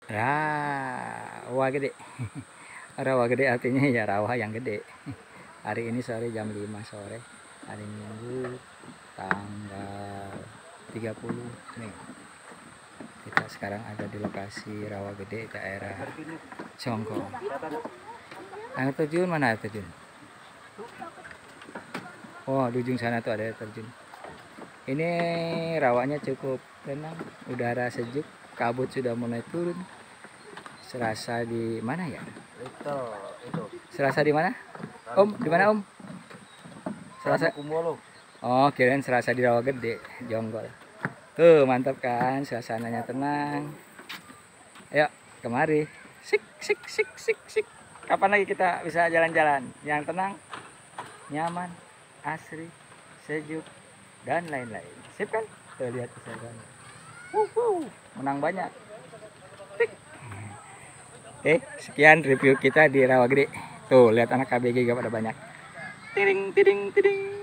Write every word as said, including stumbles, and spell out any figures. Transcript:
Ya, rawa gede. Rawa gede artinya ya rawa yang gede. Hari ini sore jam lima sore, hari Minggu tanggal tiga puluh Mei. Kita sekarang ada di lokasi rawa gede daerah Congkong. Air terjun mana air terjun? Oh, di ujung sana tuh ada air terjun. Ini rawanya cukup tenang, udara sejuk, kabut sudah mulai turun. Serasa di mana ya? Itu, itu. Serasa di mana? Om, di mana Om? Serasa. Oh, kirain serasa di rawa gede, Jonggol. Tuh, mantap kan? Suasananya tenang. Ayo, kemari. Sik, sik, sik, sik, sik. Kapan lagi kita bisa jalan-jalan yang tenang, nyaman, asri, sejuk, dan lain-lain. Sip kan? Tuh, lihat suasananya. Wuhu, menang banyak. Tik. Oke, sekian review kita di Rawa Gede. Tuh, lihat anak K B G gak pada banyak. Tiring, tiring, tiring.